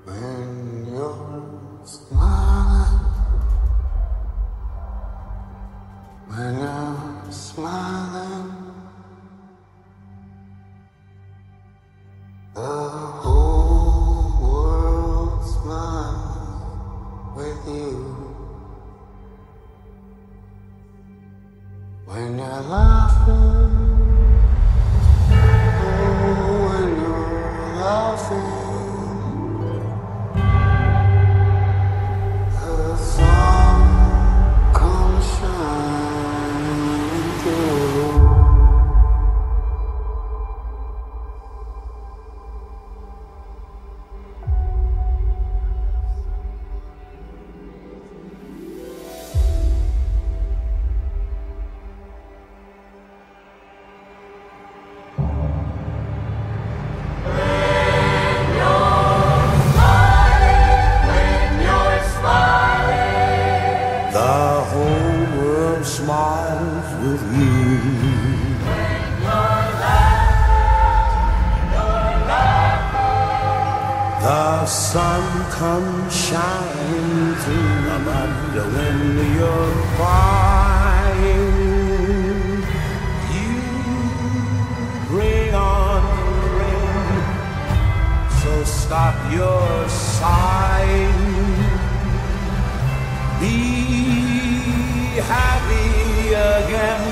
When you're smiling, when you're smiling, the whole world smiles with you. When you're laughing, oh, when you're laughing, the sun comes shining through. The whole world smiles with you. When you're laughing, The sun comes shining through. But when you're crying, you bring on the rain. So stop your sighing. Be happy again.